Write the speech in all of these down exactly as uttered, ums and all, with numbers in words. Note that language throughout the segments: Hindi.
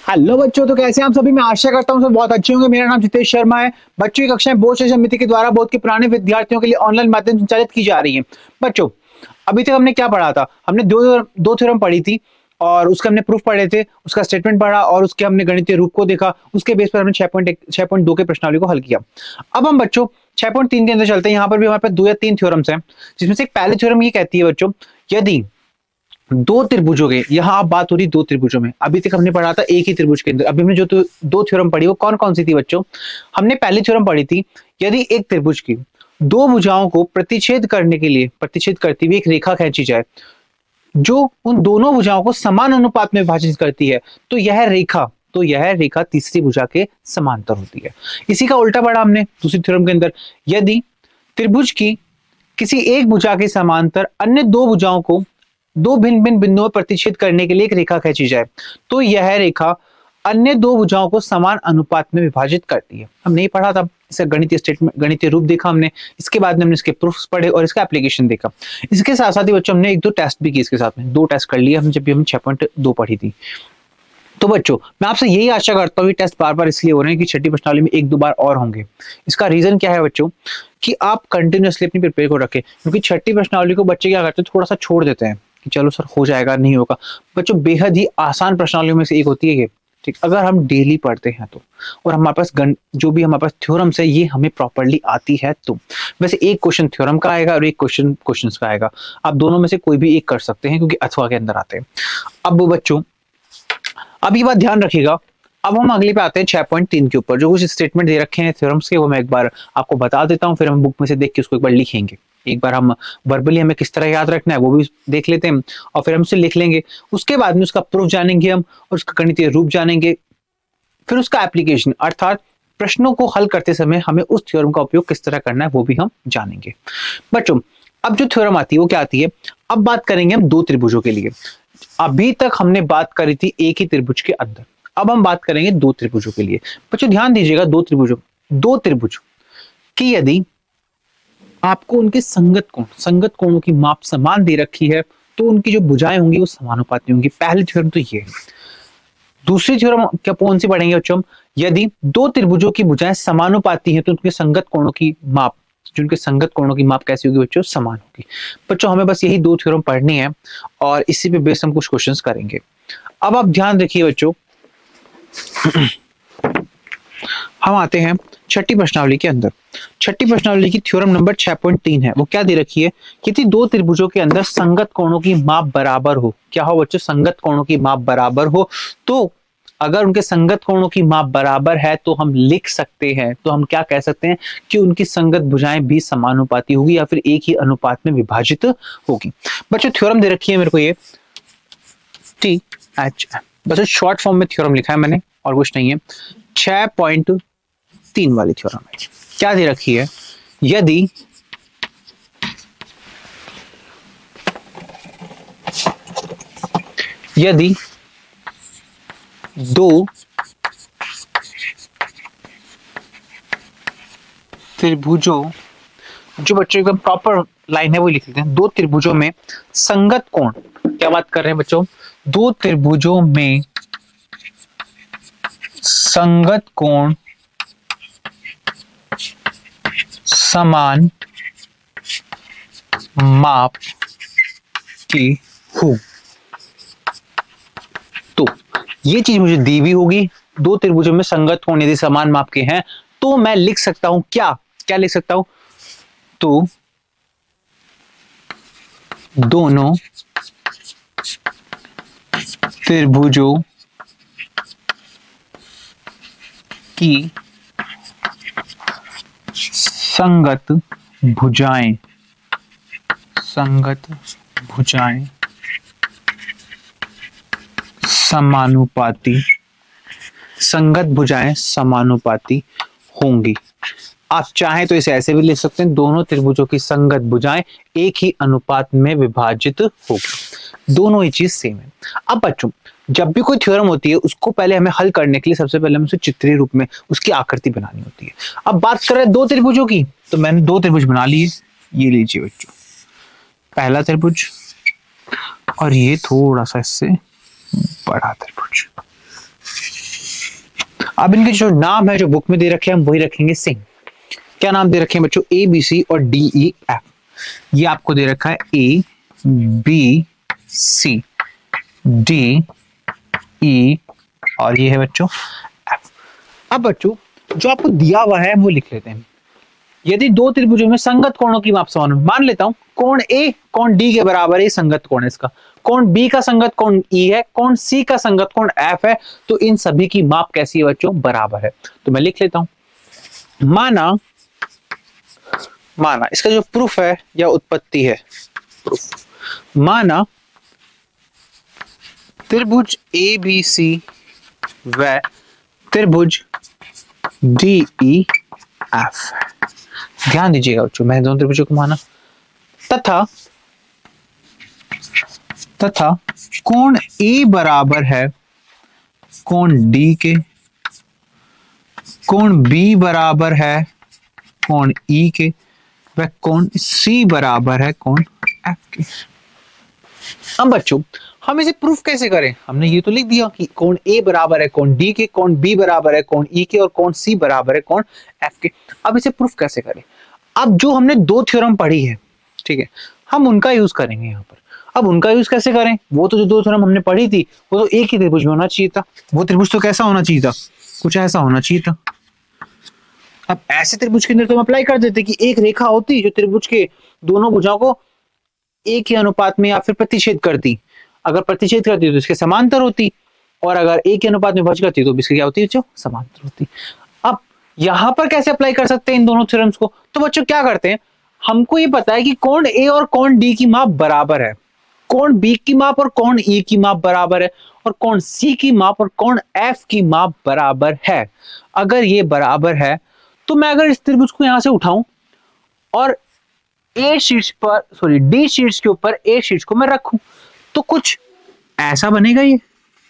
हेलो बच्चों, तो कैसे हैं आप सभी। मैं आशा करता हूँ सब बहुत अच्छे होंगे। मेरा नाम जितेश शर्मा है। बच्चों की कक्षाएं बोर्ड शिक्षा समिति के द्वारा बोर्ड के पुराने विद्यार्थियों के लिए ऑनलाइन माध्यम से संचालित की जा रही हैं। बच्चों, अभी तक हमने क्या पढ़ा था? हमने दो दो थ्योरम पढ़ी थी और उसके हमने प्रूफ पढ़े थे, उसका स्टेटमेंट पढ़ा और उसके हमने गणितीय रूप को देखा। उसके बेस पर हमने छह पॉइंट एक छह पॉइंट दो के प्रश्नावली को हल किया। अब हम बच्चों छह पॉइंट तीन के अंदर चलते हैं। यहाँ पर भी हमारे पास दो या तीन थ्योरम्स हैं, जिसमें से एक पहले थ्योरम ये कहती है बच्चों, यदि दो त्रिभुजों के, यहाँ अब बात हो रही दो त्रिभुजों में। अभी तक हमने पढ़ा था एक ही त्रिभुज के अंदर। अभी हमने जो तो, दो थ्योरम पढ़ी वो कौन कौन सी थी बच्चों? हमने पहली थ्योरम पढ़ी थी, यदि एक त्रिभुज की दो भुजाओं को प्रतिच्छेद करने के लिए प्रतिच्छेद करती हुई एक रेखा खींची जाए जो उन दोनों भुजाओं को समान अनुपात में विभाजित करती है, तो यह रेखा तो यह रेखा तीसरी भुजा के समांतर होती है। इसी का उल्टा पढ़ा हमने दूसरी थ्योरम के अंदर, यदि त्रिभुज की किसी एक भुजा के समांतर अन्य दो भुजाओं को दो भिन्न भिन्न बिंदुओं पर प्रतिच्छेद करने के लिए एक रेखा खींची जाए, तो यह रेखा अन्य दो भुजाओं को समान अनुपात में विभाजित करती है। हमने ये पढ़ा था, इसका गणितीय स्टेटमेंट गणितीय रूप देखा हमने। इसके बाद में हमने इसके प्रूफ्स पढ़े और इसका एप्लीकेशन देखा। इसके साथ साथ ही बच्चों हमने एक दो टेस्ट भी किए। इसके साथ में दो टेस्ट कर लिए हम जब भी हम छह पॉइंट दो पढ़ी थी। तो बच्चों मैं आपसे यही आशा करता हूँ, ये टेस्ट बार बार इसलिए हो रहे हैं कि छठी प्रश्नावली में एक दो बार और होंगे। इसका रीजन क्या है बच्चों, कि आप कंटिन्यूअसली अपनी प्रिपेयर को रखें, क्योंकि छठी प्रश्नावली को बच्चे क्या करते हैं, थोड़ा सा छोड़ देते हैं कि चलो सर हो जाएगा, नहीं होगा। बच्चों बेहद ही आसान प्रश्नावलियों में से एक होती है ये, ठीक। अगर हम डेली पढ़ते हैं तो, और हमारे पास गण जो भी हमारे पास थ्योरम्स है ये हमें प्रॉपर्ली आती है तो। वैसे एक क्वेश्चन थ्योरम का आएगा और एक क्वेश्चन क्वेश्चंस का आएगा। आप दोनों में से कोई भी एक कर सकते हैं, क्योंकि अथवा के अंदर आते हैं। अब बच्चों अब ये बात ध्यान रखिएगा। अब हम अगले पे आते हैं छह पॉइंट तीन के ऊपर, जो कुछ स्टेटमेंट दे रखे हैं थ्योरम्स के, वो मैं एक बार आपको बता देता हूँ, फिर हम बुक में से देख के उसको एक बार लिखेंगे। एक बार हम वर्बली हमें किस तरह याद रखना है वो भी देख लेते हैं, और फिर हम उसे लिख लेंगे। उसके बाद में उसका प्रूफ जानेंगे हम, और उसका गणितीय रूप जानेंगे, फिर उसका एप्लीकेशन अर्थात प्रश्नों को हल करते समय हमें उस थ्योरम का उपयोग किस तरह करना है वो भी हम जानेंगे। बच्चों अब जो थ्योरम आती है वो क्या आती है? अब बात करेंगे हम दो त्रिभुजों के लिए। अभी तक हमने बात करी थी एक ही त्रिभुज के अंदर, अब हम बात करेंगे दो त्रिभुजों के लिए। बच्चों ध्यान दीजिएगा, दो त्रिभुजों दो त्रिभुज की यदि आपको उनके संगत कोण संगत कोणों की माप समान दे रखी है, तो उनकी जो भुजाएं होंगी वो समानुपाती होंगी। पहली थ्योरम तो ये है। दूसरी थ्योरम क्या कौन सी पढ़ेंगे बच्चों? यदि दो त्रिभुजों की भुजाएं समानुपाती हैं, तो उनके संगत कोणों की माप जिनके संगत कोणों की माप कैसी होगी बच्चों? समान होगी। बच्चों हमें बस यही दो थ्योरम पढ़नी है और इसी पे बेस हम कुछ क्वेश्चंस करेंगे। अब आप ध्यान रखिए बच्चों, हम आते हैं छठी प्रश्नावली के अंदर। छठी प्रश्नावली की थ्योरम नंबर छह पॉइंट तीन है। वो क्या दे रखी है? यदि दो त्रिभुजों के अंदर संगत कोणों की माप बराबर हो, क्या हो बच्चों? संगत कोणों की माप बराबर हो, तो अगर उनके संगत कोणों की माप बराबर है तो हम लिख सकते हैं, तो हम क्या कह सकते हैं कि उनकी संगत भुजाएं भी समानुपाती होगी या फिर एक ही अनुपात में विभाजित होगी। बच्चों थ्योरम दे रखी है मेरे को ये टी एच, बस शॉर्ट फॉर्म में थ्योरम लिखा है मैंने और कुछ नहीं है। छह पॉइंट तीन वाली थ्योरम है। क्या दे रखी है? यदि यदि दो त्रिभुजों, जो बच्चों एकदम प्रॉपर लाइन है वो लिख लेते हैं, दो त्रिभुजों में संगत कोण, क्या बात कर रहे हैं बच्चों? दो त्रिभुजों में संगत कोण समान माप की हो, तो ये चीज मुझे दी हुई होगी। दो त्रिभुजों में संगत कोण यदि समान माप के हैं, तो मैं लिख सकता हूं क्या क्या लिख सकता हूं? तो दोनों त्रिभुजों की संगत भुजाएं संगत भुजाएं समानुपाती संगत भुजाएं समानुपाती होंगी। आप चाहें तो इसे ऐसे भी लिख सकते हैं, दोनों त्रिभुजों की संगत भुजाएं एक ही अनुपात में विभाजित होगी। दोनों ही चीज सेम है। अब बच्चों जब भी कोई थ्योरम होती है उसको पहले हमें हल करने के लिए सबसे पहले हमें उसे चित्रीय रूप में उसकी आकृति बनानी होती है। अब बात कर रहे हैं दो त्रिभुजों की, तो मैंने दो त्रिभुज बना लिए। ये लीजिए बच्चों, पहला त्रिभुज और ये थोड़ा सा इससे बड़ा त्रिभुज। अब इनके जो नाम है जो बुक में दे रखे हैं हम वही रखेंगे सेम। क्या नाम दे रखे हैं बच्चों? ए बी सी और डी ई एफ। ये आपको दे रखा है A B C D E और ये है बच्चों एफ। अब बच्चों जो आपको दिया हुआ है वो लिख लेते हैं। यदि दो त्रिभुजों में संगत कोणों की माप समान हो, मान लेता हूं कोण ए कोण डी के बराबर है, संगत कोण है इसका। कोण बी का संगत कोण ई है, कोण सी का संगत कोण एफ है, तो इन सभी की माप कैसी है बच्चों? बराबर है। तो मैं लिख लेता हूं माना माना इसका जो प्रूफ है या उत्पत्ति है, प्रूफ माना त्रिभुज ए बी सी व त्रिभुज डी ई एफ। ध्यान दीजिएगा बच्चों, मैंने दोनों त्रिभुजों को माना तथा तथा कोण ए बराबर है कोण डी के, कोण बी बराबर है कोण ई के, व कोण सी बराबर है कोण एफ के। अब बच्चों हम इसे प्रूफ कैसे करें? हमने ये तो लिख दिया कि कोण ए बराबर है कोण डी के, कोण बी बराबर है कोण ई के और कोण सी बराबर है कोण एफ के। अब इसे प्रूफ कैसे करें? अब जो हमने दो थ्योरम पढ़ी है, ठीक है, हम उनका यूज करेंगे यहाँ पर। अब उनका यूज कैसे करें? वो तो जो दो थ्योरम हमने पढ़ी थी वो तो एक ही त्रिभुज में होना चाहिए था। वो त्रिभुज तो कैसा होना चाहिए था? कुछ ऐसा होना चाहिए था। अब ऐसे त्रिभुज के अंदर तो हम अप्लाई कर देते कि एक रेखा होती जो त्रिभुज के दोनों भुजाओं को एक ही अनुपात में या फिर प्रतिच्छेद करती। अगर प्रतिच्छेद करती तो इसके समांतर होती, और अगर एक ही अनुपात में भज करती तो इसकी क्या होती है? जो समांतर होती। अब यहां पर कैसे अप्लाई कर सकते हैं इन दोनों थ्योरम्स को? तो बच्चों क्या करते हैं, हमको ये पता है कि कोण ए और कोण डी की माप बराबर है, कोण बी की माप और कोण ई की माप बराबर है, और कोण सी की माप और कोण एफ की माप बराबर है। अगर ये बराबर है तो मैं अगर इस त्रिभुज को यहां से उठाऊं और ए शीर्ष पर सॉरी डी शीर्ष के ऊपर ए शीर्ष को मैं रखूं तो कुछ ऐसा बनेगा ये।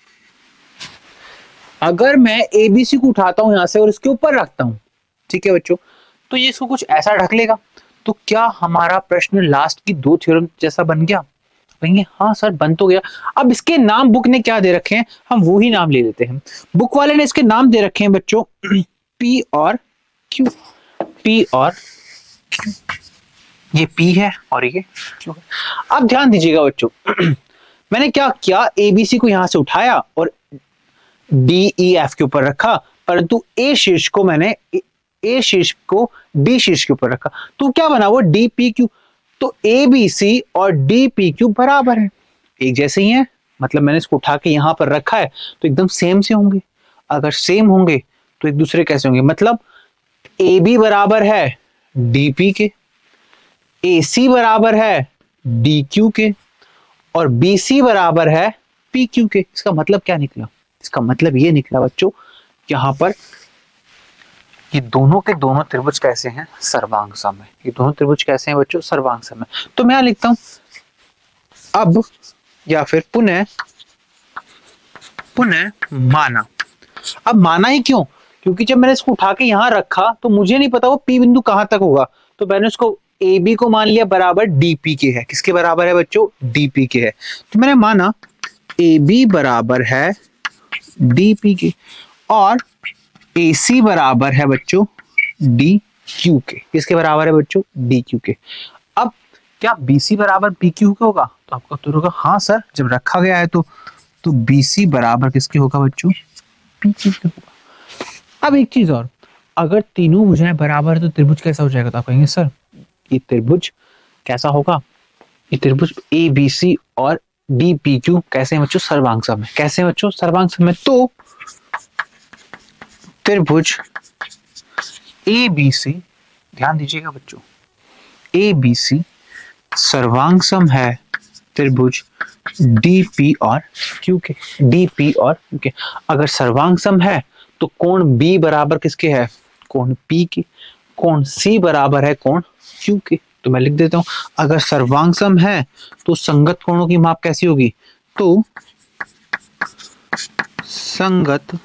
अगर मैं एबीसी को उठाता हूं यहां से और इसके ऊपर रखता हूं, ठीक है बच्चों, तो ये इसको कुछ ऐसा ढक लेगा। तो क्या हमारा प्रश्न लास्ट की दो थ्योरम जैसा बन गया? कहेंगे हाँ सर बन तो गया। अब इसके नाम बुक ने क्या दे रखे हैं, हम वो ही नाम ले लेते हैं। बुक वाले ने इसके नाम दे रखे हैं बच्चों पी और क्यू, पी और क्यू। ये पी है और ये क्यू है। अब ध्यान दीजिएगा बच्चों मैंने क्या किया, एबीसी को यहां से उठाया और डी ई एफ के ऊपर रखा, परंतु ए शीर्ष को मैंने ए शीर्ष को डी शीर्ष के ऊपर रखा, तो क्या बना वो डी पी क्यू। तो ए बी सी और डी पी क्यू बराबर है, एक जैसे ही है, मतलब मैंने इसको उठा के यहां पर रखा है तो एकदम सेम से होंगे। अगर सेम होंगे तो एक दूसरे कैसे होंगे, मतलब ए बी बराबर है डी पी के, ए सी बराबर है डी क्यू के, और बी सी बराबर है पी क्यू के। इसका मतलब क्या निकला? इसका मतलब ये निकला बच्चों यहां पर ये दोनों के दोनों त्रिभुज कैसे हैं? सर्वांग सम है। ये दोनों त्रिभुज कैसे हैं बच्चों? सर्वांग सम है। तो मैं यहां लिखता हूं अब, या फिर पुनः पुनः माना। अब माना ही क्यों? क्योंकि जब मैंने इसको उठा के यहां रखा तो मुझे नहीं पता वो पी बिंदु कहां तक होगा, तो मैंने उसको ए बी को मान लिया बराबर डीपी के है। किसके बराबर है बच्चों? डीपी के है। तो मैंने माना ए बी बराबर है डीपी के और ए सी बराबर है बच्चों डी क्यू के। किसके बराबर है बच्चों? डी क्यू के। अब क्या बी सी बराबर पी क्यू के होगा? तो आपका उत्तर होगा हाँ सर, जब रखा गया है तो तो बी सी बराबर किसके होगा बच्चों? पी क्यू के होगा। अब एक चीज और, अगर तीनों भुजाएं बराबर है तो त्रिभुज कैसा हो जाएगा? तो आप कहेंगे सर ये त्रिभुज कैसा होगा? ये त्रिभुज ए बी सी और डी पी क्यू कैसे हैं बच्चों? सर्वांग सम है। कैसे हैं बच्चों? सर्वांग सम है। तो त्रिभुज ए बी सी, ध्यान दीजिएगा बच्चों, ए बी सी सर्वांग सम है त्रिभुज डी पी और क्यू के। डी पी और क्यू के अगर सर्वांग सम है तो कोण बी बराबर किसके है? कोण पी के। कोण सी बराबर है कोण क्यू के। तो मैं लिख देता हूं अगर सर्वांग सम है तो संगत कोणों की माप कैसी होगी? तो संगत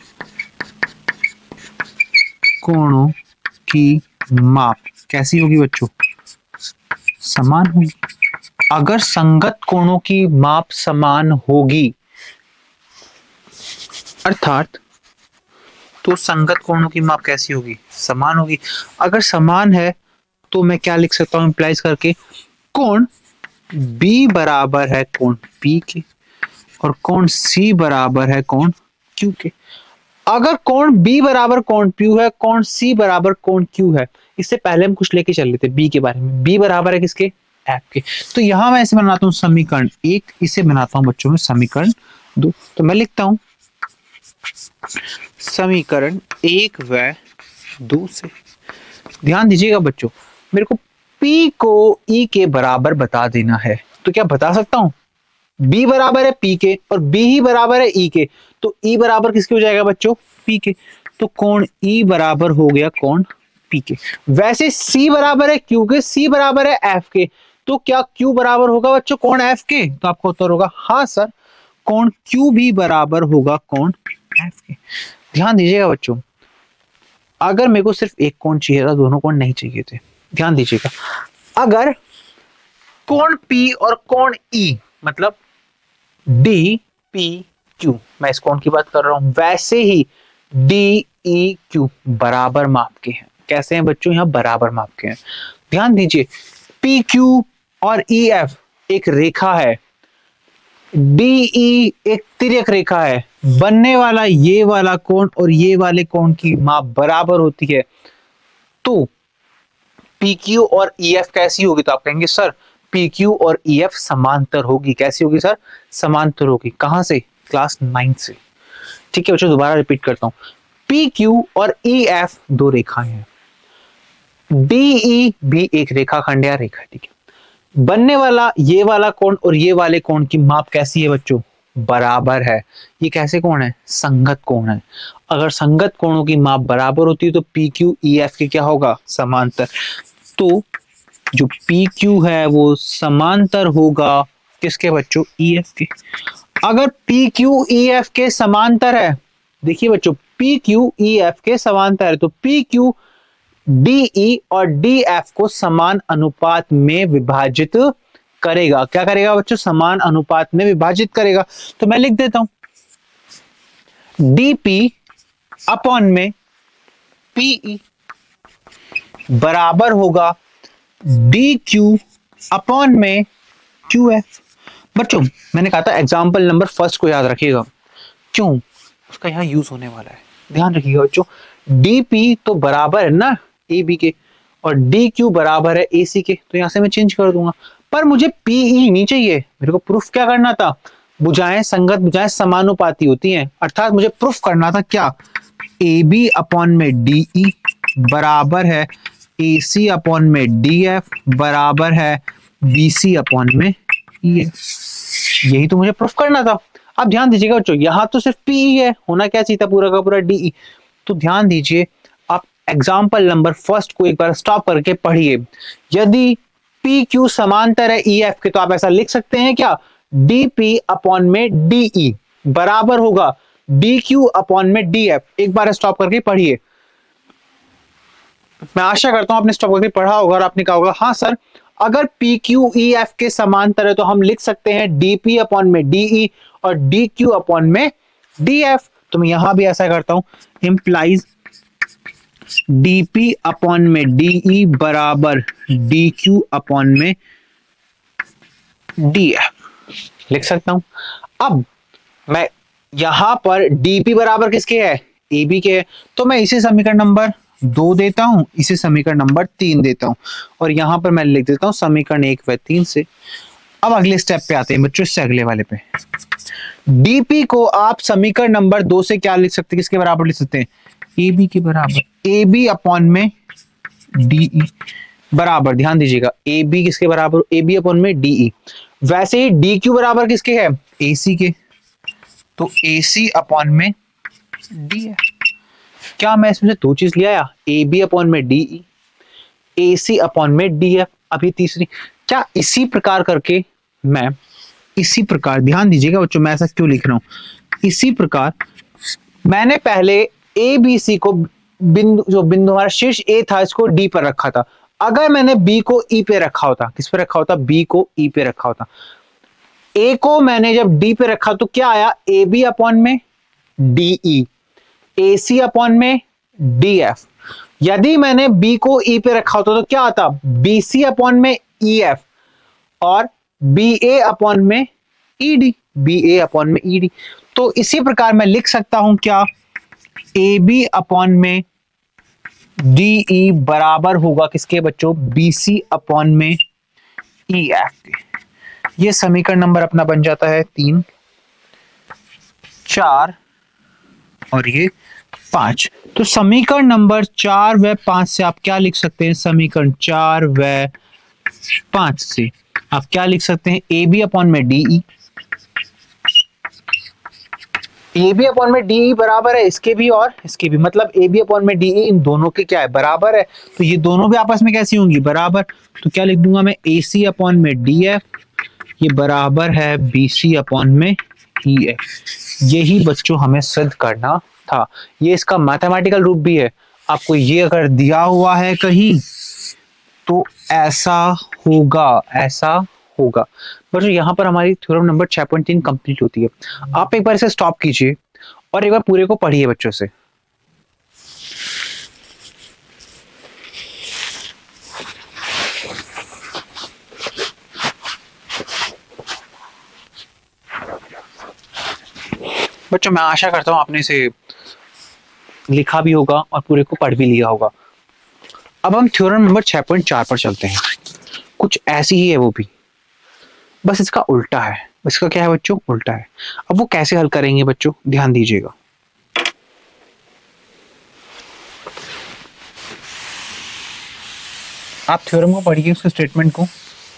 कोणों की माप कैसी होगी बच्चों? समान होगी। अगर संगत कोणों की माप समान होगी, अर्थात तो संगत कोणों की माप कैसी होगी? समान होगी। अगर समान है तो मैं क्या लिख सकता हूँ इम्प्लाइज करके, कोण B बराबर है कोण P के और कोण C बराबर है कोण Q के। अगर कोण B बराबर कोण Q है, कोण C बराबर कोण Q है, इससे पहले हम कुछ लेके चल लेते B के बारे में। B बराबर है किसके? F के। तो यहां मैं इसे बनाता हूं समीकरण एक, इसे बनाता हूं बच्चों में समीकरण दो। तो मैं लिखता हूं समीकरण एक व दो से। ध्यान दीजिएगा बच्चों, मेरे को P को E के बराबर बता देना है। तो क्या बता सकता हूं? B बराबर है P के और B ही बराबर है E के, तो E बराबर किसके हो जाएगा बच्चों? P के। तो कोण E बराबर हो गया कोण P के। वैसे C बराबर है Q के, C बराबर है F के, तो क्या Q बराबर होगा बच्चों कोण F के? तो आपका उत्तर होगा हाँ सर, कोण Q भी बराबर होगा कोण F के। ध्यान दीजिएगा बच्चों, अगर मेरे को सिर्फ एक कोण चाहिए था, दोनों कोण नहीं चाहिए थे। ध्यान दीजिएगा, अगर कोण P और कोण E मतलब D P Q, मैं इस कोण की बात कर रहा हूं, वैसे ही D E Q बराबर माप के हैं। कैसे हैं बच्चों? यहां बराबर माप के हैं। ध्यान दीजिए, P Q और E F एक रेखा है, D E एक तिर्यक रेखा है, बनने वाला ये वाला कोण और ये वाले कोण की माप बराबर होती है। तो P Q और E F कैसी होगी? तो आप कहेंगे सर P Q और E F समांतर होगी। कैसी होगी सर? समांतर होगी। कहां से? क्लास नाइन से। ठीक है बच्चों, दोबारा रिपीट करता हूं, P Q और E F दो रेखाएं हैं, D E भी एक रेखाखंड या रेखा। ठीक है, बनने वाला ये वाला कोण और ये वाले कोण की माप कैसी है बच्चों? बराबर है। ये कैसे कोण है? संगत कोण है। अगर संगत कोणों की माप बराबर होती है तो P Q E F के क्या होगा? समांतर। तो जो P Q है वो समांतर होगा किसके बच्चों? E F के। अगर P Q E F के समांतर है, देखिए बच्चों P Q E F के समांतर है, तो P Q D E और D F को समान अनुपात में विभाजित करेगा। क्या करेगा बच्चों? समान अनुपात में विभाजित करेगा। तो मैं लिख देता हूं D P अपॉन में P E बराबर होगा D Q अपॉन में Q F। बच्चों मैंने कहा था एग्जाम्पल नंबर फर्स्ट को याद रखिएगा, क्यों? उसका यहाँ यूज होने वाला है। ध्यान रखिएगा बच्चों, D P तो बराबर है ना A B के और D Q बराबर है A C के, तो यहां से मैं चेंज कर दूंगा। पर मुझे P E नहीं चाहिए, मेरे को प्रूफ क्या करना था? भुजाएं संगत भुजाएं समानुपाती होती हैं, अर्थात मुझे प्रूफ करना था क्या? A B अपॉन में D E बराबर है A C अपॉन में D F बराबर है B C अपॉन में E F। यही तो मुझे प्रूफ करना था। अब ध्यान दीजिएगा बच्चों, यहाँ तो सिर्फ P E है, होना क्या चाहिए था? पूरा का पूरा D E। तो ध्यान दीजिए, आप एग्जाम्पल नंबर फर्स्ट को एक बार स्टॉप करके पढ़िए। यदि P Q समांतर है E F के, तो आप ऐसा लिख सकते हैं क्या? D P अपॉन में D E बराबर होगा D Q अपॉन में D F। एक बार स्टॉप करके पढ़िए। मैं आशा करता हूं आपने स्टॉप करके पढ़ा होगा और आपने कहा होगा हाँ सर, अगर P Q E F के समांतर है तो हम लिख सकते हैं D P अपॉन में D E और D Q अपॉन में D F। तो मैं यहां भी ऐसा करता हूं, इंप्लाइज D P अपॉन में D E बराबर D Q अपॉन में D F लिख सकता हूं। अब मैं यहां पर D P बराबर किसके है? A B के है, तो मैं इसे समीकरण नंबर दो देता हूं, इसे समीकरण नंबर तीन देता हूं और यहां पर मैं लिख देता हूं समीकरण एक व तीन से। अब अगले स्टेप पे आते हैं बच्चों, इससे अगले वाले पे। डीपी को आप समीकरण नंबर दो से क्या लिख सकते हैं? किसके बराबर लिख सकते हैं? ए बी के बराबर। ए बी अपॉन में डी ई बराबर, ध्यान दीजिएगा, ए बी किसके बराबर? ए बी अपॉन में डी ई। वैसे ही डी क्यू बराबर किसके है? ए सी के, तो ए सी अपॉन में डी है। क्या मैं इसमें से दो चीज ले आया? ए बी अपॉन में D E, A C upon में डी एफ। अभी तीसरी, क्या इसी प्रकार करके मैं इसी प्रकार, ध्यान दीजिएगा बच्चों मैं ऐसा क्यों लिख रहा हूं, इसी प्रकार मैंने पहले ए बी सी को बिंदु, जो बिंदु हमारा शीर्ष ए था, इसको डी पर रखा था। अगर मैंने बी को ई पे रखा होता, किस पे रखा होता? बी को ई पे रखा होता। ए को मैंने जब डी पे रखा तो क्या आया? ए बी अपॉन में D E. A C upon में डी एफ। यदि मैंने बी को ई पे रखा होता तो क्या आता, बी सी अपॉन में ई एफ और बी ए अपॉन में E D, B A upon में ई डी। तो इसी प्रकार मैं लिख सकता हूं क्या, ए बी अपॉन में डी ई बराबर होगा किसके बच्चों, बी सी अपॉन में ई एफ के। ये समीकरण नंबर अपना बन जाता है तीन, चार और ये पांच। तो समीकरण नंबर चार व पांच से आप क्या लिख सकते हैं, समीकरण चार व पांच से आप क्या लिख सकते हैं, ए बी अपॉन में D E, A B upon में डी ई बराबर है इसके भी और इसके भी, मतलब ए बी अपॉन में डी ई इन दोनों के क्या है, बराबर है। तो ये दोनों भी आपस में कैसी होंगी, बराबर। तो क्या लिख दूंगा मैं, ए सी अपॉन में डी एफ ये बराबर है बी सी अपॉन में ई एफ। यही बच्चों हमें सिद्ध करना था। ये इसका मैथमेटिकल रूप भी है। आपको ये अगर दिया हुआ है कहीं तो ऐसा होगा, ऐसा होगा। बच्चों यहाँ पर हमारी थ्योरम नंबर छह पॉइंट तीन कंप्लीट होती है। आप एक बार इसे स्टॉप कीजिए और एक बार पूरे को पढ़िए बच्चों से। बच्चों मैं आशा करता हूं आपने इसे लिखा भी होगा और पूरे को पढ़ भी लिया होगा। अब हम थ्योरम नंबर छह पॉइंट चार पर चलते हैं। कुछ ऐसी ही है वो भी, बस इसका उल्टा है। इसका क्या है बच्चों, उल्टा है। अब वो कैसे हल करेंगे बच्चों, ध्यान दीजिएगा। आप थ्योरम को पढ़िए, उसके स्टेटमेंट को।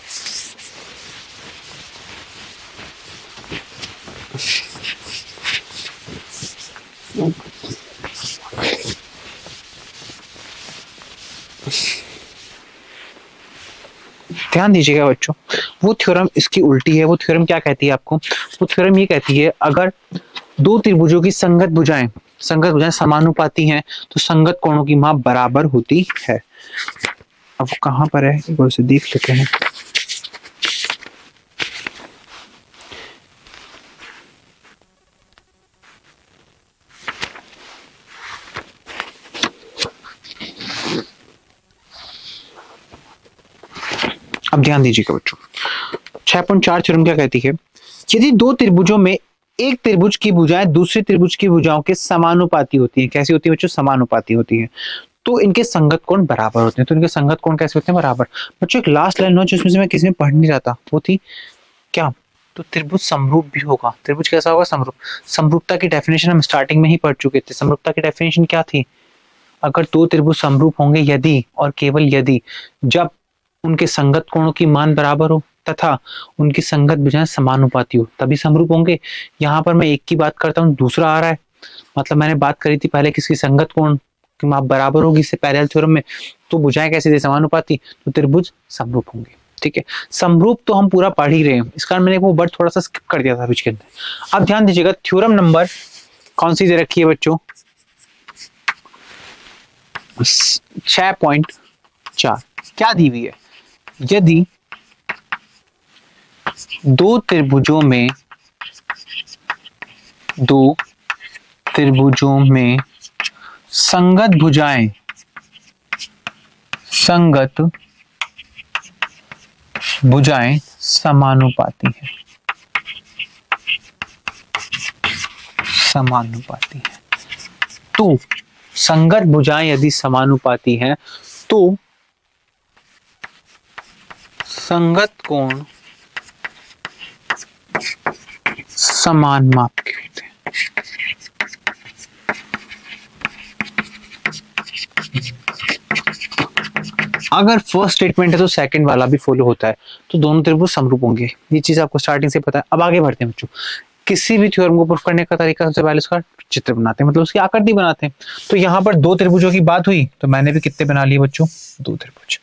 ध्यान दीजिएगा बच्चों, वो थ्योरम इसकी उल्टी है। वो थ्योरम क्या कहती है आपको, वो थ्योरम ये कहती है अगर दो त्रिभुजों की संगत भुजाएं संगत भुजाएं समानुपाती हैं तो संगत कोणों की माप बराबर होती है। अब वो कहां पर है, एक बार उसे देख लेते हैं। अब ध्यान दीजिएगा बच्चों, छह पॉइंट चार थ्योरम क्या कहती है, यदि दो त्रिभुजों में एक त्रिभुज की भुजाएं दूसरे त्रिभुज की भुजाओं के समानुपाती होती हैं। कैसी होती है बच्चों, समानुपाती होती हैं, तो इनके संगत कोण बराबर होते हैं। तो इनके संगत कोण कैसे होते हैं, बराबर। बच्चों एक लास्ट लाइन हो जिसमें से मैं किसी में पढ़ नहीं रहा था, वो थी क्या, तो त्रिभुज समरूप भी होगा। त्रिभुज कैसा होगा, समरूप। समरूपता की डेफिनेशन हम स्टार्टिंग में ही पढ़ चुके थे। समरूपता की डेफिनेशन क्या थी, अगर दो त्रिभुज समरूप होंगे यदि और केवल यदि जब उनके संगत कोणों की मान बराबर हो तथा उनकी संगत भुजाएं समानुपाती हो तभी समरूप होंगे। यहाँ पर मैं एक की बात करता हूँ, दूसरा आ रहा है। मतलब मैंने बात करी थी पहले किसकी संगत कोण की माप बराबर होगी, इससे पहले थ्योरम में, तो भुजाएं कैसी थी, समानुपाती, तो त्रिभुज समरूप होंगे। ठीक है, समरूप तो हम पूरा पढ़ ही रहे हैं, इस कारण मैंने वो वर्ड थोड़ा सा स्किप कर दिया था बीच के अंदर। अब ध्यान दीजिएगा, थ्योरम नंबर कौन सी दे रखी है बच्चों, छह पॉइंट चार। क्या दी हुई है, यदि दो त्रिभुजों में दो त्रिभुजों में संगत भुजाएं संगत भुजाएं समानुपाती हैं समानुपाती है तो संगत भुजाएं यदि समानुपाती हैं तो संगत कोण समान माप के होते हैं। अगर फर्स्ट स्टेटमेंट है तो सेकंड वाला भी फॉलो होता है, तो दोनों त्रिभुज समरूप होंगे। ये चीज आपको स्टार्टिंग से पता है। अब आगे बढ़ते हैं बच्चों। किसी भी थ्योरम को प्रूफ करने का तरीका सबसे पहले उसका चित्र बनाते हैं, मतलब उसकी आकृति बनाते हैं। तो यहाँ पर दो त्रिभुजों की बात हुई, तो मैंने भी कितने बना लिए बच्चों, दो त्रिभुज,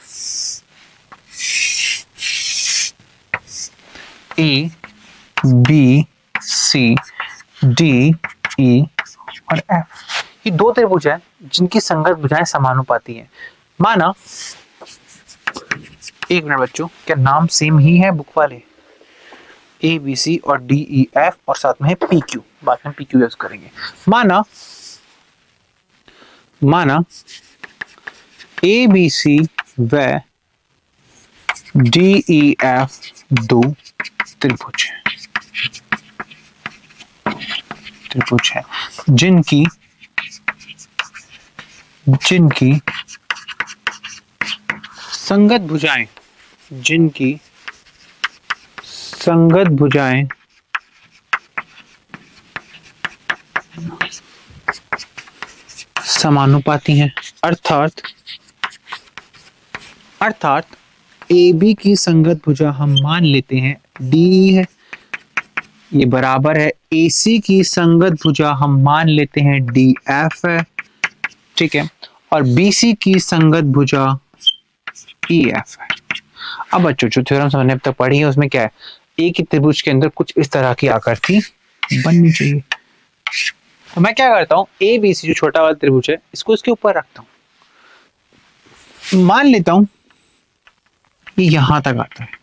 A B C D E और एफ। ये दो त्रिभुज हैं जिनकी संगत भुजाएं समानुपाती हैं। माना, एक मिनट बच्चों, क्या नाम सेम ही है बुक वाले, ए बी सी और डी ई एफ और साथ में है पी क्यू, बाद में पी क्यू यूज करेंगे। माना माना ए बी सी व डी ई एफ दो त्रिभुज है त्रिभुज है जिनकी जिनकी संगत भुजाएं जिनकी संगत भुजाएं समानुपाती हैं। अर्थात अर्थात ए बी की संगत भुजा हम मान लेते हैं डी है, ये बराबर है ए सी की संगत भुजा हम मान लेते हैं डी एफ है, ठीक है, और बी सी की संगत भुजा ई एफ है। अब बच्चों जो थ्योरम हमने अब तक पढ़ी है उसमें क्या है, एक ही त्रिभुज के अंदर कुछ इस तरह की आकृति बननी चाहिए। तो मैं क्या करता हूं, ए बी सी जो छोटा वाला त्रिभुज है इसको इसके ऊपर रखता हूं, मान लेता हूं ये यहां तक आता है।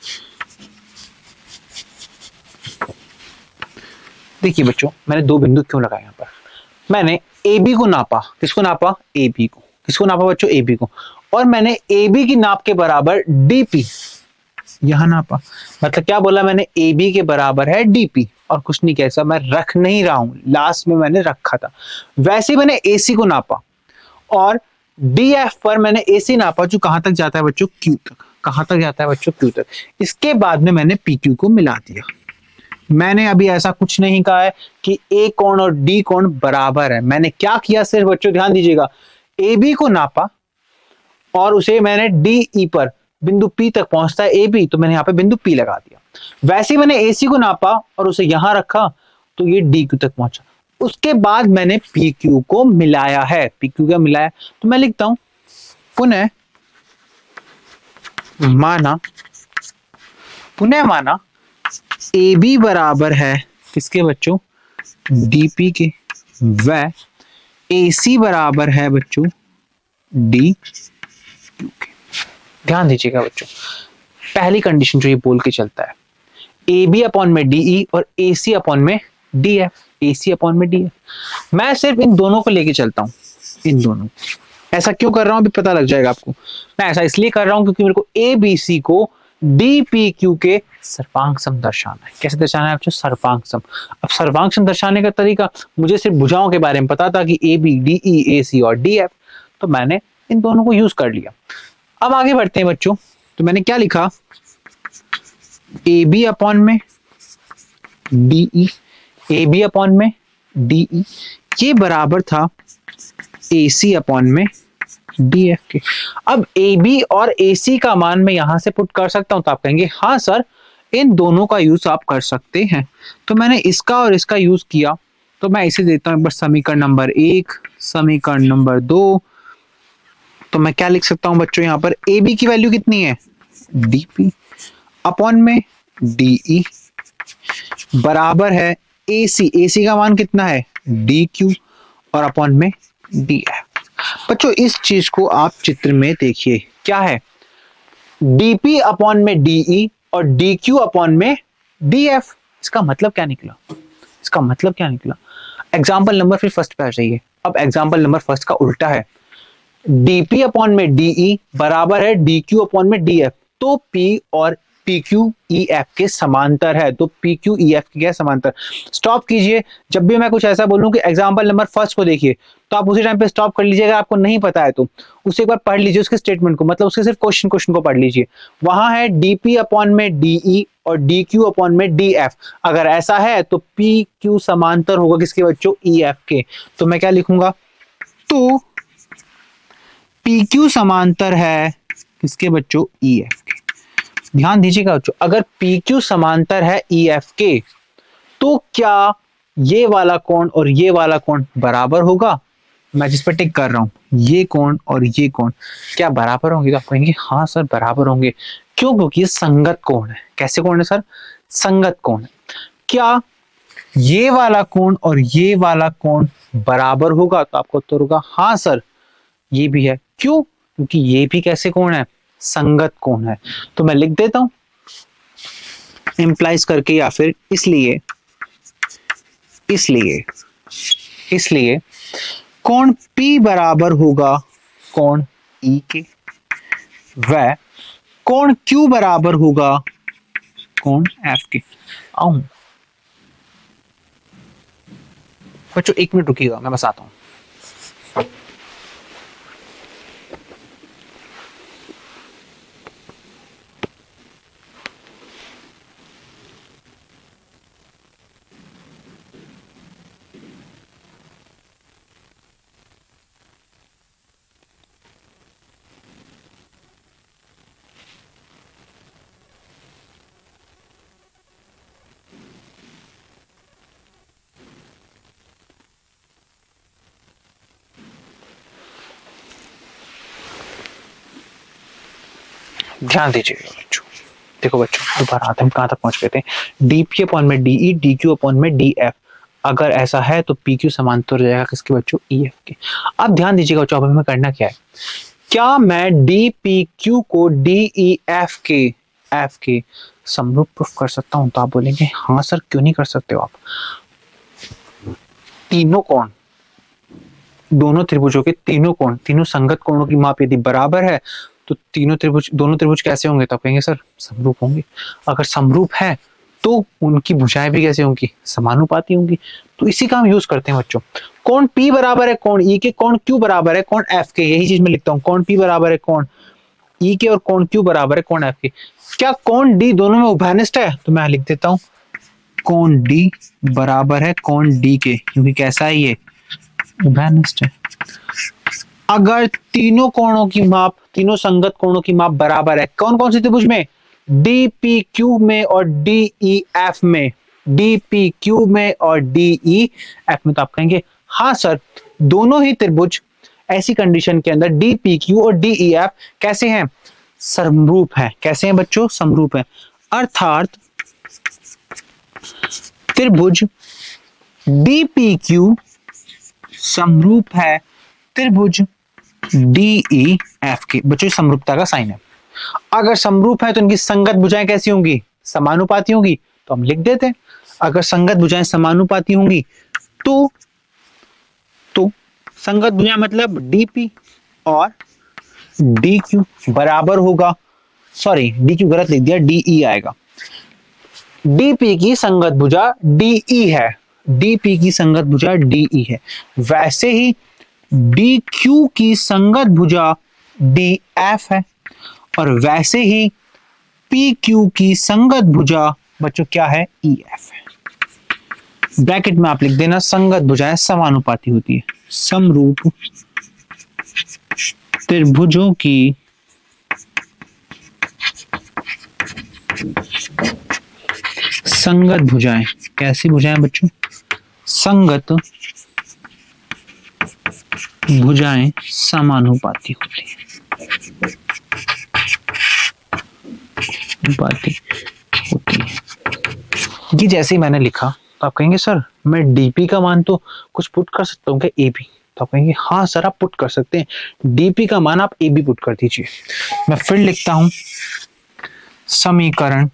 देखिए बच्चों मैंने दो बिंदु क्यों लगाए यहां पर, मैंने ए बी को नापा, किसको नापा, ए बी को, किसको नापा बच्चों, ए बी को, और मैंने ए बी की नाप के बराबर डी पी यहां नापा। मतलब क्या बोला मैंने, ए बी के बराबर है डी पी, और कुछ नहीं, कैसा मैं रख नहीं रहा हूं, लास्ट में मैंने रखा था। वैसे मैंने ए सी को नापा और डी एफ पर मैंने ए सी नापा, जो कहां तक जाता है बच्चों, क्यू तक। कहां तक जाता है बच्चों, क्यू तक। इसके बाद में मैंने पी क्यू को मिला दिया। मैंने अभी ऐसा कुछ नहीं कहा है कि ए कोण और डी कोण बराबर है, मैंने क्या किया, सिर्फ बच्चों ध्यान दीजिएगा, ए बी को नापा और उसे मैंने डी ई पर बिंदु पी तक पहुंचता है ए बी, तो मैंने यहाँ पे बिंदु पी लगा दिया। वैसे मैंने ए सी को नापा और उसे यहां रखा तो ये डी क्यू तक पहुंचा। उसके बाद मैंने पी क्यू को मिलाया है, पी क्यू का मिलाया, तो मैं लिखता हूं पुनः माना पुनः माना ए बी बराबर है किसके बच्चों, डीपी के, व ए सी बराबर है बच्चों डी क्यू के। ध्यान दीजिएगा बच्चों, पहली कंडीशन जो ये बोल के चलता है, ए बी अपॉन में डीई और ए सी अपॉन में D F, A C upon में डी एफ। मैं सिर्फ इन दोनों को लेके चलता हूं, इन दोनों। ऐसा क्यों कर रहा हूं अभी पता लग जाएगा आपको। मैं ऐसा इसलिए कर रहा हूं क्योंकि मेरे को ए बी सी को डी पी क्यू के सर्वांग सम दर्शाना है। कैसे दर्शाना है बच्चों, सर्वांग सम। अब सर्वांग सम दर्शाने का तरीका, मुझे सिर्फ भुजाओं के बारे में पता था कि A B D E A सी और डी एफ, तो मैंने इन दोनों को यूज कर लिया। अब आगे बढ़ते हैं बच्चों, तो मैंने क्या लिखा, ए बी अपॉन में डीई, ए बी अपॉन में डीई, ये बराबर था ए सी अपॉन में डी एफ के। अब ए बी और ए सी का मान मैं यहां से पुट कर सकता हूं, तो आप कहेंगे हाँ सर इन दोनों का यूज आप कर सकते हैं। तो मैंने इसका और इसका यूज किया, तो मैं इसे देता हूं एक बार समीकरण नंबर एक, समीकरण नंबर दो। तो मैं क्या लिख सकता हूं बच्चों, यहां पर ए बी की वैल्यू कितनी है, डीपी अपॉन में डीई बराबर है ए सी, ए सी का मान कितना है डी क्यू, और अपॉन में डी एफ। बच्चों इस चीज को आप चित्र में देखिए, क्या है, डीपी अपॉन में डीई और डीक्यू अपॉन में डीएफ। इसका मतलब क्या निकला, इसका मतलब क्या निकला, एग्जाम्पल नंबर फिर फर्स्ट पे आ जाइए। अब एग्जाम्पल नंबर फर्स्ट का उल्टा है, डीपी अपॉन में डीई बराबर है डीक्यू अपॉन में डीएफ, तो पी और PQ EF के समांतर है, तो P Q E F के समांतर। स्टॉप कीजिए, जब भी मैं कुछ ऐसा बोलूं कि एग्जांपल नंबर फर्स्ट को देखिए, तो आप उसी टाइम पे स्टॉप कर लीजिएगा। आपको नहीं पता है तो उसे एक बार पढ़ लीजिए, उसके स्टेटमेंट को, मतलब उसके सिर्फ क्वेश्चन क्वेश्चन को पढ़ लीजिए। वहां है डीपी अपॉन में डीई और डीक्यू अपॉन में डीएफ। अगर ऐसा है तो पी क्यू समांतर होगा किसके बच्चों, ईएफ के। तो मैं क्या लिखूंगा, तो पी क्यू समांतर है किसके बच्चों, ईएफ के। ध्यान दीजिएगा बच्चों, अगर पी क्यू समांतर है ईएफ के, तो क्या ये वाला कोण और ये वाला कोण बराबर होगा। मैं जिस पर टिक कर रहा हूं, ये कोण और ये कोण क्या बराबर होंगे, तो आप कहेंगे हाँ सर बराबर होंगे। क्यों, क्योंकि ये संगत कोण है। कैसे कोण है सर, संगत कोण है। क्या ये वाला कोण और ये वाला कोण बराबर होगा, तो आपको उत्तर होगा हाँ सर ये भी है। क्यों, क्योंकि ये भी कैसे कोण है, संगत कोण है। तो मैं लिख देता हूं इंप्लाइज करके, या फिर इसलिए इसलिए इसलिए कोण P बराबर होगा कोण E के, व कोण Q बराबर होगा कोण F के। आऊं बच्चों एक मिनट रुकिएगा, मैं बस आता हूं। ध्यान दीजिएगा बच्चों, देखो बच्चों दोबारा आते हम कहां तक पहुंच गए थे, डीपी अपॉन में डीई, डीक्यू अपॉन में डीएफ। अगर ऐसा है तो पीक्यू समांतर हो जाएगा किसके बच्चों, ईएफ के। अब ध्यान दीजिएगा बच्चों, अब हमें करना क्या है, क्या मैं डीपीक्यू को डीईएफ के एफ के समरूप प्रूफ कर सकता हूं? तो आप बोलेंगे हाँ सर, क्यों नहीं कर सकते हो आप। तीनों कोण, दोनों त्रिभुजों के तीनों कोण, तीनों संगत कोणों की माप यदि बराबर है तो तीनों त्रिभुज, दोनों त्रिभुज कैसे होंगे? तो आप कहेंगे सर समरूप होंगे। अगर समरूप है तो उनकी भुजाएं भी कैसे होंगी? समानुपाती होंगी। तो इसी का हम यूज करते हैं बच्चों। कोण P बराबर है कोण E के, कोण Q बराबर है कोण F के। यही चीज मैं लिखता हूँ, कोण P बराबर है कोण E के और कोण Q बराबर है कोण F के। क्या कोण D दोनों में उभयनिष्ठ है? तो मैं लिख देता हूँ कोण D बराबर है कोण D के, क्योंकि कैसा है ये, उभयनिष्ठ है। अगर तीनों कोणों की माप, तीनों संगत कोणों की माप बराबर है, कौन कौन से त्रिभुज में? डीपीक्यू में और डीईएफ में, डीपीक्यू में और डीईएफ में। तो आप कहेंगे हाँ सर, दोनों ही त्रिभुज ऐसी कंडीशन के अंदर डीपीक्यू और डीईएफ कैसे हैं? समरूप हैं। कैसे हैं बच्चों? समरूप हैं। अर्थात त्रिभुज डीपीक्यू समरूप है त्रिभुज डीईएफ के। बच्चों समरूपता का साइन है। अगर समरूप है तो इनकी संगत भुजाएं कैसी होंगी? समानुपाती होंगी। तो हम लिख देते हैं, अगर संगत भुजाएं समानुपाती होंगी तो तो संगत भुजाएं मतलब डीपी और डीक्यू बराबर होगा, सॉरी डीक्यू गलत लिख दिया, डीई आएगा। डीपी की संगत भुजा डीई है, डीपी की संगत भुजा डीई है। वैसे ही डीक्यू की संगत भुजा डीएफ है और वैसे ही पीक्यू की संगत भुजा बच्चों क्या है? ईएफ है। ब्रैकेट में आप लिख देना, संगत भुजाएं समानुपाती होती है। समरूप त्रिभुजों की संगत भुजाएं, कैसी भुजाएं बच्चों? संगत भुजाएं समानुपाती होती है, अनुपाती होती है। ये जैसे ही मैंने लिखा तो आप कहेंगे सर मैं डीपी का मान तो कुछ पुट कर सकता हूँ क्या ए बी? तो आप कहेंगे हाँ सर आप पुट कर सकते हैं, डीपी का मान आप ए बी पुट कर दीजिए। मैं फिर लिखता हूं समीकरण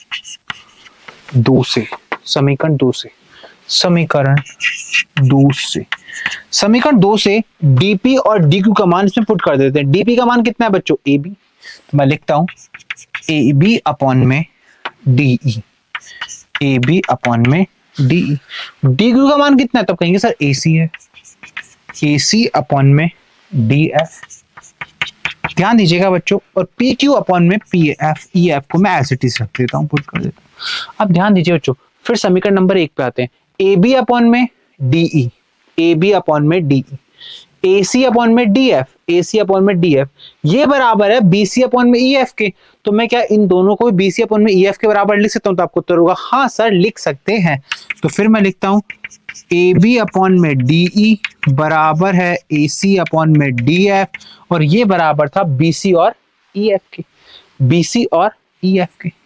दो से, समीकरण दो से, समीकरण दो से, समीकरण दो से डीपी और डीक्यू का मान इसमें पुट कर देते हैं। डीपी का मान कितना है बच्चों? A B. तो मैं लिखता हूं ए बी अपॉन में डीई, ए बी अपॉन में डीई। डीक्यू का मान कितना है? तो कहेंगे सर ए सी है, ए सी अपॉन में डी एफ। ध्यान दीजिएगा बच्चों, और पी क्यू अपॉन में पी एफ, ई एफ को मैं एज इट इज रख देता हूँ, पुट कर देता हूँ। अब ध्यान दीजिए बच्चों, फिर समीकरण नंबर एक पे आते हैं। ए बी अपॉन में डीई, ए बी अपॉन में डीई, ए सी अपॉन में D F, A C upon में डी एफ, ये बराबर है बी सी अपॉन में ई एफ के। तो मैं क्या इन दोनों को बी सी अपॉन में ई एफ के बराबर लिख सकता हूँ? तो आपको उत्तर होगा हाँ सर लिख सकते हैं। तो फिर मैं लिखता हूँ ए बी अपॉन में डीई बराबर है ए सी अपॉन में डी एफ, और ये बराबर था बी सी और ई एफ के, बी सी और ई एफ के,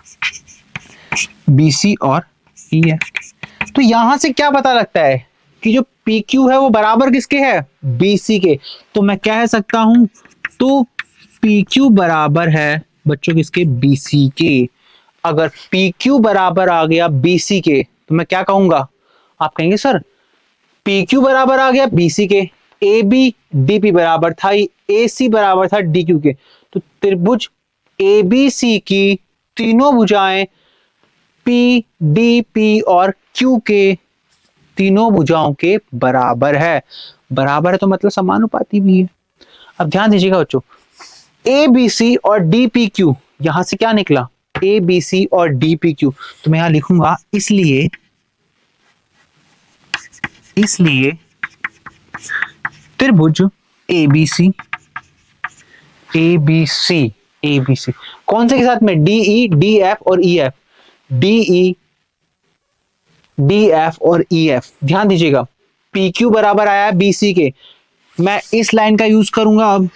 बी सी और ई एफ के। तो यहां से क्या पता लगता है कि जो पी क्यू है वो बराबर किसके है? बी सी के। तो मैं कह सकता हूं तो पी क्यू बराबर है बच्चों किसके? बी सी के। अगर पी क्यू बराबर आ गया बी सी के तो मैं क्या कहूंगा? आप कहेंगे सर पी क्यू बराबर आ गया बी सी के, ए बी डी पी बराबर था, ए सी बराबर था डी क्यू के। तो त्रिभुज ए बी सी की तीनों भुजाएं पी डी पी और क्यू के तीनों भुजाओं के बराबर है। बराबर है तो मतलब समानुपाती भी है। अब ध्यान दीजिएगा बच्चों, ए बी सी और डी पी क्यू, यहां से क्या निकला, ए बी सी और डी पी क्यू। तो मैं यहां लिखूंगा इसलिए इसलिए त्रिभुज A B C A B C A B C कौन से के साथ में, डी ई डी एफ और E F, D E D F और ई एफ। ध्यान दीजिएगा पी क्यू बराबर आया बी सी के, मैं इस लाइन का यूज करूंगा अब,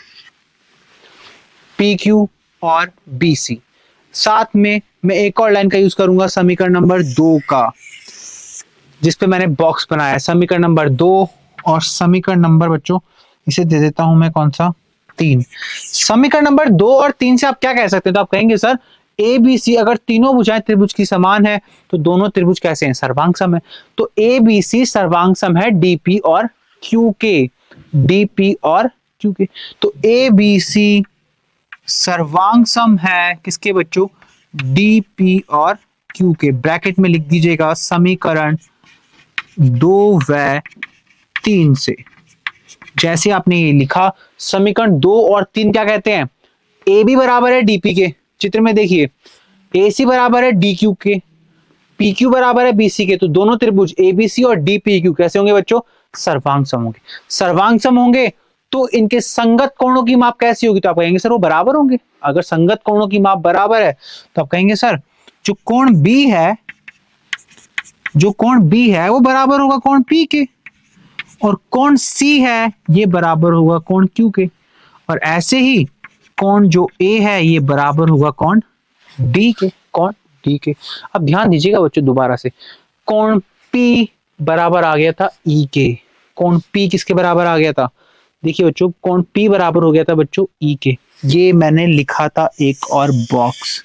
पी क्यू और बी सी। साथ में मैं एक और लाइन का यूज करूंगा समीकरण नंबर दो का, जिसपे मैंने बॉक्स बनाया है, समीकरण नंबर दो। और समीकरण नंबर बच्चों इसे दे देता हूं मैं कौन सा, तीन। समीकरण नंबर दो और तीन से आप क्या कह सकते हैं, तो आप कहेंगे सर ए बी सी अगर तीनों भुजाएं त्रिभुज की समान है तो दोनों त्रिभुज कैसे हैं, सर्वांग सम है। तो ए बी सी सर्वांग सम है डीपी और क्यू के, डीपी और क्यू के। तो ए बी सी सर्वांग सम है किसके बच्चों, डीपी और क्यू के। ब्रैकेट में लिख दीजिएगा समीकरण दो व तीन से। जैसे आपने ये लिखा, समीकरण दो और तीन क्या कहते हैं, ए बी बराबर है डीपी के, चित्र में देखिए ए सी बराबर है डी क्यू के, पी क्यू बराबर है बी सी के। तो दोनों त्रिभुज ए बी सी और डी पी क्यू कैसे होंगे बच्चों, सर्वांग सम होंगे। सर्वांग सम होंगे तो इनके संगत कोणों की माप कैसी होगी, तो आप कहेंगे सर वो बराबर होंगे। अगर संगत कोणों की माप बराबर है तो आप कहेंगे सर जो कोण बी है, जो कोण बी है वो बराबर होगा कोण पी के, और कोण सी है ये बराबर होगा कोण क्यू के, और ऐसे ही कोण जो ए है ये बराबर होगा कोण डी के, कोण डी के। अब ध्यान दीजिएगा बच्चों दोबारा से, कोण पी बराबर आ गया था ई के, कोण पी किसके बराबर आ गया था, देखिए बच्चों कोण पी बराबर हो गया था बच्चों ई के। ये मैंने लिखा था एक और बॉक्स,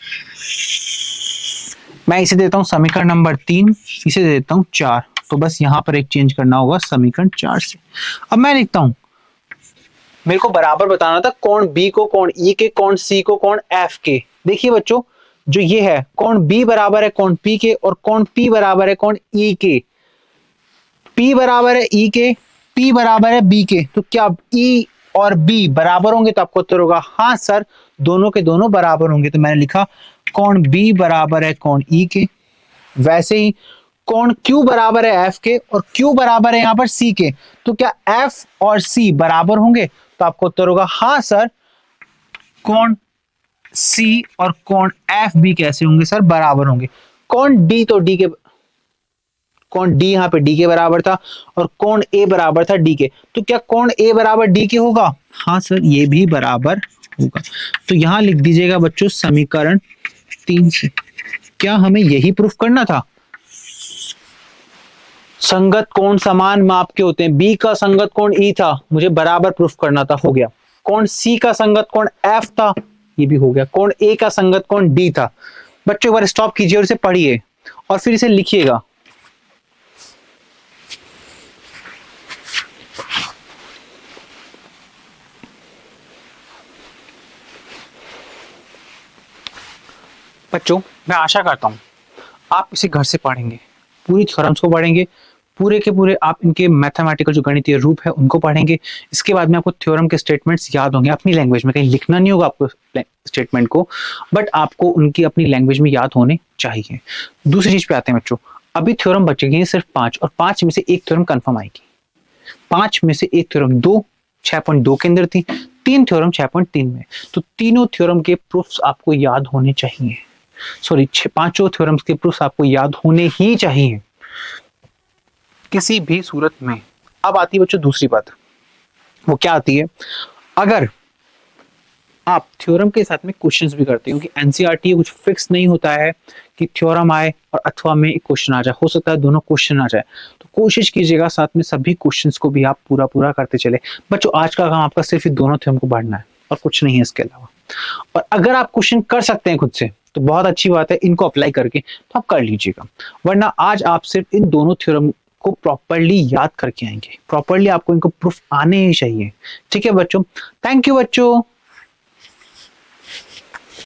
मैं इसे देता हूं समीकरण नंबर तीन, इसे देता हूं चार। तो बस यहां पर एक चेंज करना होगा समीकरण चार से। अब मैं लिखता हूं, मेरे को बराबर बताना था कोण बी को कोण ई के, कोण सी को कोण एफ के। देखिए बच्चों जो ये है कोण बी बराबर है कोण पी के, और कोण पी बराबर है कोण ई के। पी बराबर है ई के, पी बराबर है बी के, तो क्या ई और बी बराबर होंगे, तो आपको उत्तर होगा हाँ सर दोनों के दोनों बराबर होंगे। तो मैंने लिखा कोण बी बराबर है कोण ई के। वैसे ही कोण Q बराबर है F के, और Q बराबर है यहां पर C के, तो क्या F और C बराबर होंगे, तो आपको उत्तर होगा हाँ सर कोण C और कोण F भी कैसे होंगे सर, बराबर होंगे। कोण D तो D के, कोण D यहां पे D के बराबर था, और कोण A बराबर था D के, तो क्या कोण A बराबर D के होगा, हाँ सर ये भी बराबर होगा। तो यहां लिख दीजिएगा बच्चों समीकरण तीन से। क्या हमें यही प्रूफ करना था, संगत कोण समान माप के होते हैं, B का संगत कोण E था, मुझे बराबर प्रूफ करना था, हो गया। कोण C का संगत कोण F था, ये भी हो गया। कोण A का संगत कोण D था। बच्चों एक बार स्टॉप कीजिए और इसे पढ़िए और फिर इसे लिखिएगा। बच्चों मैं आशा करता हूं आप इसे घर से पढ़ेंगे, पूरी थ्योरम्स को पढ़ेंगे, पूरे के पूरे आप इनके मैथमेटिकल जो गणितीय रूप है उनको पढ़ेंगे। इसके बाद में आपको थ्योरम के स्टेटमेंट्स याद होंगे अपनी लैंग्वेज में, कहीं लिखना नहीं होगा आपको स्टेटमेंट को, बट आपको उनकी अपनी लैंग्वेज में याद होने चाहिए। दूसरी चीज पे आते हैं बच्चों, अभी थ्योरम बचेगी सिर्फ पांच, और पांच में से एक थ्योरम कंफर्म आएगी। पांच में से एक थ्योरम दो छह पॉइंट दो के अंदर थी, तीन थ्योरम छह पॉइंट तीन में, तो तीनों थ्योरम के प्रूफ्स आपको याद होने चाहिए। सॉरी पांचों थ्योरम्स के प्रूफ्स आपको याद होने ही चाहिए किसी भी सूरत में। अब आती है बच्चों दूसरी बात, वो क्या आती है, अगर आप थ्योरम के साथ में क्वेश्चंस भी करते हैं, क्योंकि एनसीईआरटी कुछ फिक्स नहीं होता है कि थ्योरम आए और अथवा में एक क्वेश्चन आ जाए, हो सकता है दोनों क्वेश्चन आ जाए, तो कोशिश कीजिएगा साथ में सभी क्वेश्चंस को भी आप पूरा पूरा करते चले। बच्चों आज का काम आपका सिर्फ दोनों थ्योरम को पढ़ना है और कुछ नहीं है इसके अलावा। और अगर आप क्वेश्चन कर सकते हैं खुद से तो बहुत अच्छी बात है, इनको अप्लाई करके तो आप कर लीजिएगा, वरना आज आप सिर्फ इन दोनों थ्योरम को प्रॉपरली याद करके आएंगे, प्रॉपरली आपको इनको प्रूफ आने ही चाहिए। ठीक है बच्चों, थैंक यू बच्चों।